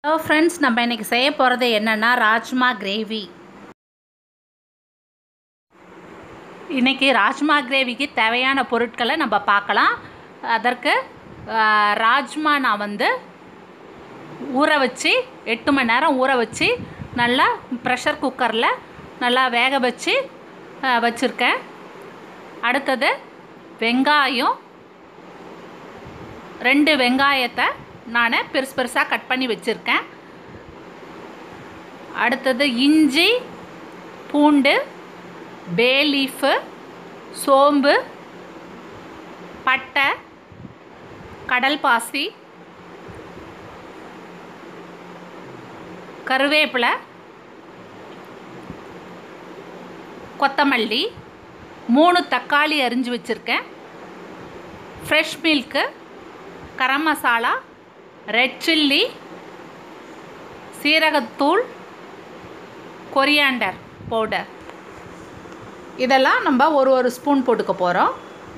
Hello friends, நம்ம இன்றைக்கி செய்ய போகிறது என்னென்னா ராஜ்மா கிரேவி. இன்றைக்கி ராஜ்மா கிரேவிக்கு தேவையான பொருட்களை நம்ம பார்க்கலாம். அதற்கு ராஜ்மா நான் ஊற வச்சு 8 மணி நேரம் ஊற வச்சு நல்லா ப்ரெஷர் குக்கரில் நல்லா வேக வச்சு வச்சுருக்கேன். அடுத்தது வெங்காயம், 2 வெங்காயத்தை நான் பெருசு பெருசாக கட் பண்ணி வச்சுருக்கேன். அடுத்தது இஞ்சி, பூண்டு, பே லீஃபு, சோம்பு, பட்டை, கடல் பாசி, கருவேப்பிலை, கொத்தமல்லி, 3 தக்காளி அரிஞ்சு வச்சுருக்கேன். Fresh milk, garam masala, red chilli, சீரகத்தூள், கொரியாண்டர் பவுடர், இதெல்லாம் நம்ம ஒரு ஸ்பூன் போட்டுக்க போகிறோம்.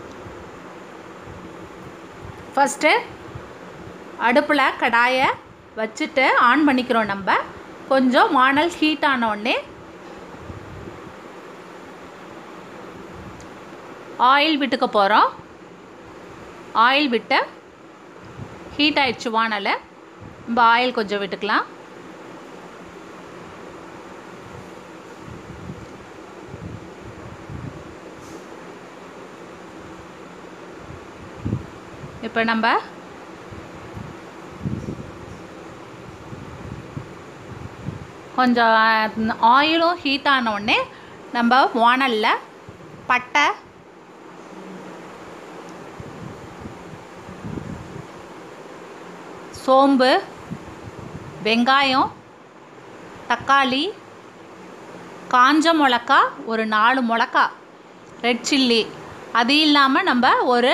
ஃபஸ்ட்டு அடுப்பில் கடாயை வச்சுட்டு ஆன் பண்ணிக்கிறோம். நம்ம கொஞ்சம் வானல் ஹீட் ஆனோடனே ஆயில் விட்டுக்க போகிறோம். ஆயில் விட்டு ஹீட் ஆயிடுச்சு வானல். நம்ம ஆயில் கொஞ்சம் விட்டுக்கலாம். இப்போ நம்ம கொஞ்சம் ஆயிலும் ஹீட் ஆனோடனே நம்ம வானலில் பட்டை, சோம்பு, வெங்காயம், தக்காளி, காஞ்ச மிளகா, ஒரு 4 மிளகா, ரெட் சில்லி, அது இல்லாமல் நம்ம ஒரு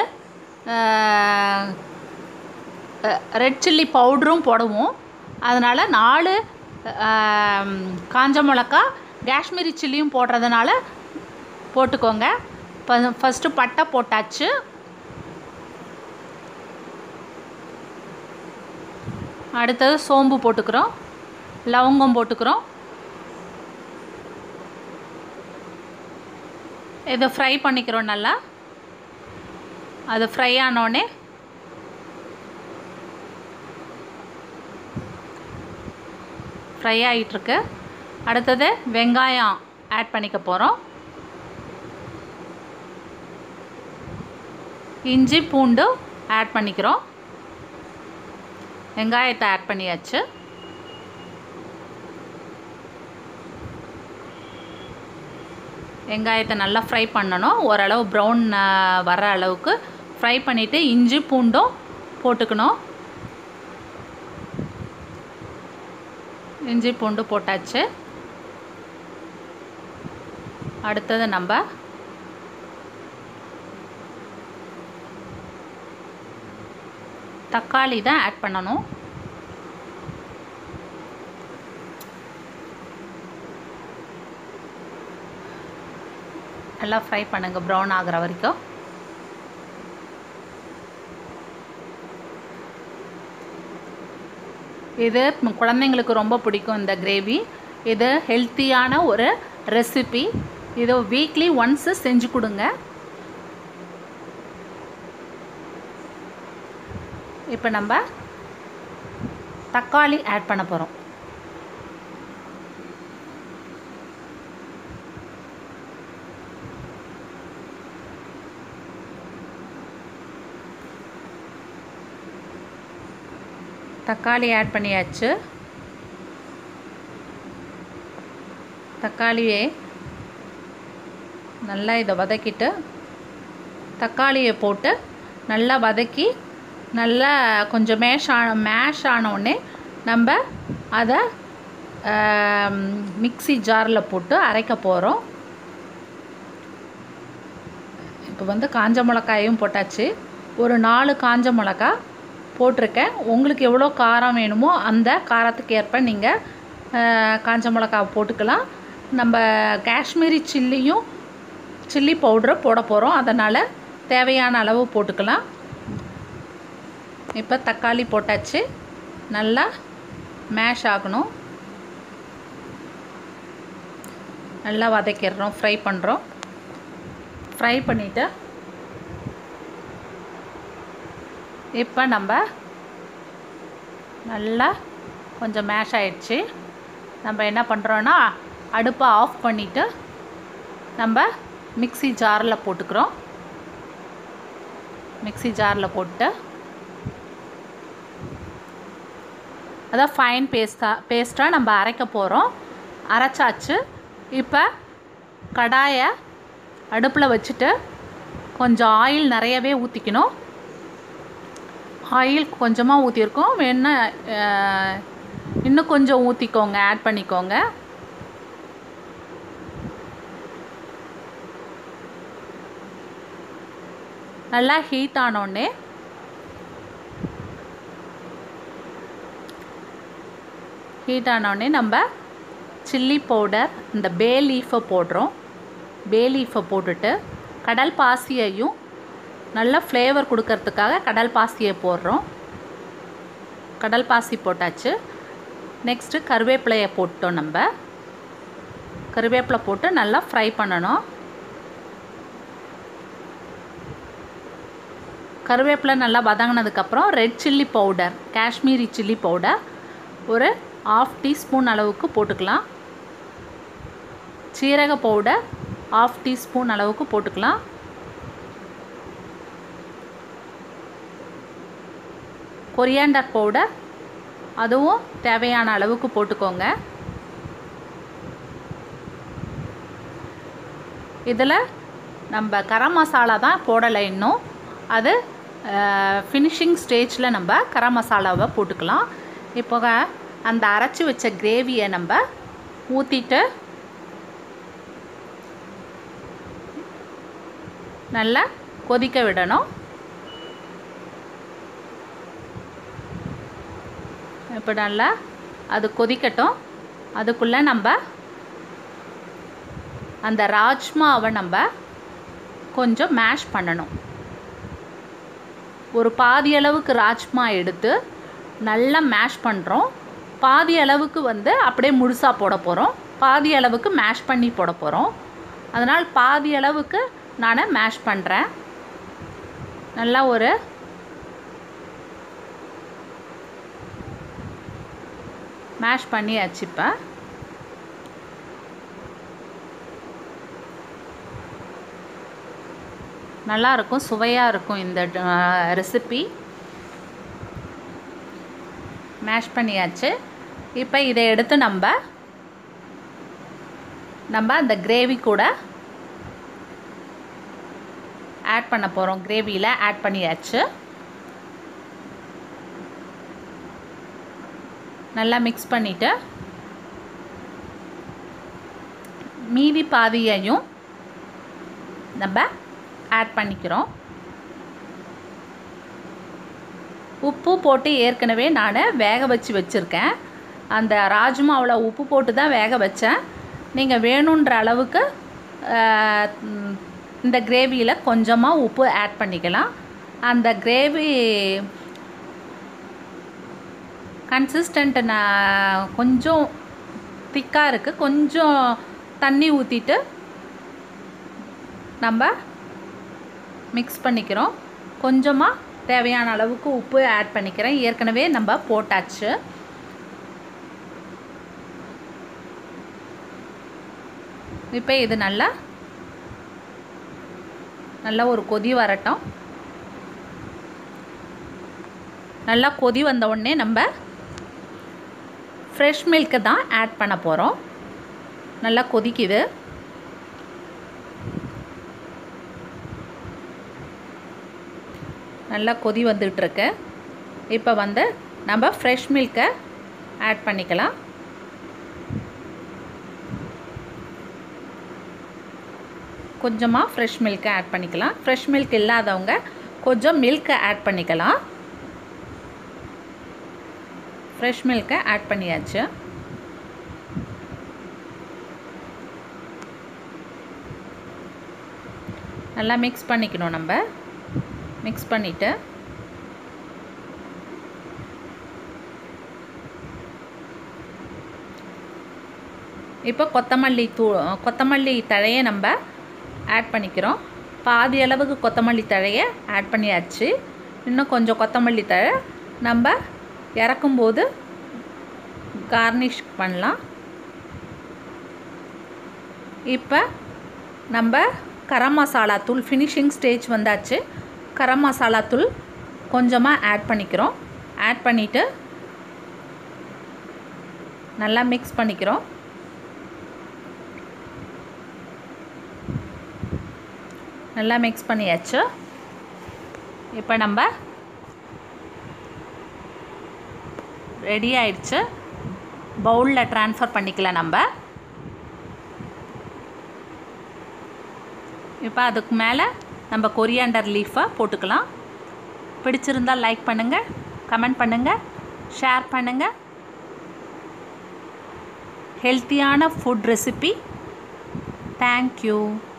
ரெட் சில்லி பவுடரும் போடுவோம். அதனால் 4 காஞ்ச மிளகா, காஷ்மீரி சில்லியும் போடுறதுனால போட்டுக்கோங்க. ஃபஸ்ட்டு பட்டை போட்டாச்சு. அடுத்தது சோம்பு போட்டுக்கிறோம், லவங்கம் போட்டுக்கிறோம். இதை ஃப்ரை பண்ணிக்கிறோம் நல்லா. அது ஃப்ரை ஆனோடனே ஃப்ரை ஆகிட்டுருக்கு. அடுத்தது வெங்காயம் ஆட் பண்ணிக்க போகிறோம். இஞ்சி பூண்டு ஆட் பண்ணிக்கிறோம். வெங்காயத்தை ஆட் பண்ணியாச்சு. வெங்காயத்தை நல்லா ஃப்ரை பண்ணணும். ஓரளவு ப்ரௌன் வர அளவுக்கு ஃப்ரை பண்ணிவிட்டு இஞ்சி பூண்டும் போட்டுக்கணும். இஞ்சி பூண்டு போட்டாச்சு. அடுத்தது நம்ம தக்காளி தான் ஆட் பண்ணணும். நல்லா ஃப்ரை பண்ணுங்கள் ப்ரௌன் ஆகிற வரைக்கும். இது குழந்தைங்களுக்கு ரொம்ப பிடிக்கும் இந்த கிரேவி. இது ஹெல்த்தியான ஒரு ரெசிபி. இது வீக்லி ஒன்ஸ் செஞ்சு கொடுங்க. இப்போ நம்ம தக்காளி ஆட் பண்ண போகிறோம். தக்காளி ஆட் பண்ணியாச்சு. தக்காளியை நல்லா இதை வதக்கிட்டு தக்காளியை போட்டு நல்லா வதக்கி நல்லா கொஞ்சம் மேஷ் ஆனோடனே நம்ம அதை மிக்ஸி ஜாரில் போட்டு அரைக்க போகிறோம். இப்போ காஞ்ச மிளகாயும் போட்டாச்சு. ஒரு 4 காஞ்ச மிளகா போட்டிருக்கேன். உங்களுக்கு எவ்வளோ காரம் வேணுமோ அந்த காரத்துக்கு ஏற்ப நீங்கள் காஞ்ச மிளகா போட்டுக்கலாம். நம்ம காஷ்மீரி சில்லி பவுடரை போட போகிறோம். அதனால் தேவையான அளவு போட்டுக்கலாம். இப்போ தக்காளி போட்டாச்சு. நல்லா மேஷ் ஆகணும். நல்லா வதக்கிடுறோம், ஃப்ரை பண்ணுறோம். ஃப்ரை பண்ணிவிட்டு இப்போ நம்ம நல்லா கொஞ்சம் மேஷ் ஆகிடுச்சு. நம்ம என்ன பண்ணுறோன்னா அடுப்பை ஆஃப் பண்ணிவிட்டு நம்ம மிக்ஸி ஜாரில் போட்டுக்கிறோம். மிக்ஸி ஜாரில் போட்டு அதான் ஃபைன் பேஸ்ட்டாக நம்ம அரைக்க போகிறோம். அரைச்சாச்சு. இப்போ கடாயை அடுப்பில் வச்சுட்டு கொஞ்சம் ஆயில் நிறையவே ஊற்றிக்கணும். ஆயில் கொஞ்சமாக ஊற்றிருக்கோம், வேணா இன்னும் கொஞ்சம் ஊற்றிக்கோங்க, ஆட் பண்ணிக்கோங்க. நல்லா ஹீட் ஆனோடனே நம்ம சில்லி பவுடர், இந்த பே லீஃபை போடுறோம். பே லீஃபை போட்டுட்டு கடல் பாசியையும் நல்லா ஃப்ளேவர் கொடுக்கறதுக்காக கடல் பாசியை போடுறோம். கடல் பாசி போட்டாச்சு. நெக்ஸ்ட்டு கருவேப்பிலையை போட்டோம். நம்ம கருவேப்பிலை போட்டு நல்லா ஃப்ரை பண்ணணும். கருவேப்பிலை நல்லா வதங்கினதுக்கப்புறம் red chilli powder, Kashmiri chilli powder ஒரு 1/2 டீஸ்பூன் அளவுக்கு போட்டுக்கலாம். சீரக பவுடர் 1/2 டீஸ்பூன் அளவுக்கு போட்டுக்கலாம். கொரியாண்டர் பவுடர் அதுவும் தேவையான அளவுக்கு போட்டுக்கோங்க. இதில் நம்ம கரம் மசாலா தான் போடலை இன்னும். அது ஃபினிஷிங் ஸ்டேஜில் நம்ம கரம் மசாலாவை போட்டுக்கலாம். இப்போ அந்த அரைச்சி வச்ச கிரேவியை நம்ம ஊற்றிட்டு நல்லா கொதிக்க விடணும். இப்போ நல்லா அது கொதிக்கட்டும். அதுக்குள்ளே நம்ம அந்த ராஜ்மாவை நம்ம கொஞ்சம் மேஷ் பண்ணணும். ஒரு பாதி அளவுக்கு ராஜ்மா எடுத்து நல்லா மேஷ் பண்ணுறோம். பாதி அளவுக்கு அப்படியே முழுசாக போட போகிறோம். பாதி அளவுக்கு மேஷ் பண்ணி போட போகிறோம். அதனால் பாதி அளவுக்கு நான் மேஷ் பண்ணுறேன். நல்லா ஒரு மேஷ் பண்ணியாச்சு. இப்போ நல்லாயிருக்கும், சுவையாக இருக்கும் இந்த ரெசிபி. மேஷ் பண்ணியாச்சு. இப்போ இதை எடுத்து நம்ம அந்த கிரேவி கூட ஆட் பண்ண போகிறோம். கிரேவியில் ஆட் பண்ணியாச்சு. நல்லா மிக்ஸ் பண்ணிவிட்டு மீதி பாதியையும் நம்ம ஆட் பண்ணிக்கிறோம். உப்பு போட்டு ஏற்கனவே நான் வேக வச்சுருக்கேன். அந்த ராஜ்மாவில் உப்பு போட்டு தான் வேக வச்சேன். நீங்கள் வேணுன்ற அளவுக்கு இந்த கிரேவியில் கொஞ்சமாக உப்பு ஆட் பண்ணிக்கலாம். அந்த கிரேவி கன்சிஸ்டன்ட் கொஞ்சம் திக்காக இருக்குது. கொஞ்சம் தண்ணி ஊற்றிட்டு நம்ம மிக்ஸ் பண்ணிக்கிறோம். கொஞ்சமாக தேவையான அளவுக்கு உப்பு ஆட் பண்ணிக்கிறேன். ஏற்கனவே நம்ம போட்டாச்சு. இப்போ இது நல்லா ஒரு கொதி வரட்டும். நல்லா கொதி வந்த உடனே நம்ம ஃப்ரெஷ் மில்க்கு தான் ஆட் பண்ண போகிறோம். நல்லா கொதிக்குது. நல்லா கொதி வந்துட்டுருக்கு. இப்போ நம்ம ஃப்ரெஷ் மில்க்கை ஆட் பண்ணிக்கலாம். கொஞ்சமாக ஃப்ரெஷ் மில்க்கை ஆட் பண்ணிக்கலாம். ஃப்ரெஷ் மில்க் இல்லாதவங்க கொஞ்சம் மில்க்கை ஆட் பண்ணிக்கலாம். ஃப்ரெஷ் மில்க்கை ஆட் பண்ணியாச்சு. நல்லா மிக்ஸ் பண்ணிக்கணும். நம்ம மிக்ஸ் பண்ணிவிட்டு இப்போ கொத்தமல்லி தழையை நம்ம ஆட் பண்ணிக்கிறோம். பாதி அளவுக்கு கொத்தமல்லி தழையை ஆட் பண்ணியாச்சு. இன்னும் கொஞ்சம் கொத்தமல்லி தழை நம்ம இறக்கும்போது கார்னிஷ் பண்ணலாம். இப்போ நம்ம கரம் மசாலா தூள் ஃபினிஷிங் ஸ்டேஜ் வந்தாச்சு. கரம் மசாலா தூள் கொஞ்சமாக ஆட் பண்ணிக்கிறோம். ஆட் பண்ணிவிட்டு நல்லா மிக்ஸ் பண்ணிக்கிறோம். நல்லா மிக்ஸ் பண்ணியாச்சு. இப்போ நம்ம ரெடி ஆயிடுச்சு. பவுலில் ட்ரான்ஸ்ஃபர் பண்ணிக்கலாம் நம்ம. இப்போ அதுக்கு மேலே நம்ம கொரியாண்டர் லீஃபை போட்டுக்கலாம். பிடிச்சிருந்தால் லைக் பண்ணுங்கள், கமெண்ட் பண்ணுங்கள், ஷேர் பண்ணுங்கள். ஹெல்த்தியான ஃபுட் ரெசிபி. தேங்க்யூ.